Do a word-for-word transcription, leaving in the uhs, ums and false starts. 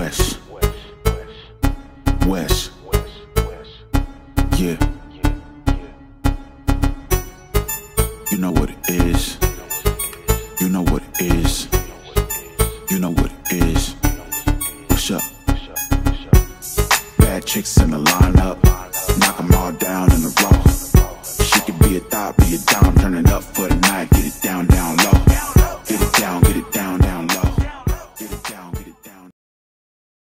West, West, yeah. You know what it is. You know what it is. You know what it is. What's up? Bad chicks in the lineup, knock 'em all down in a row. She could be a thought, be a dime, turn it up for the night. Get it down, down low. Get it down, get it down, down low.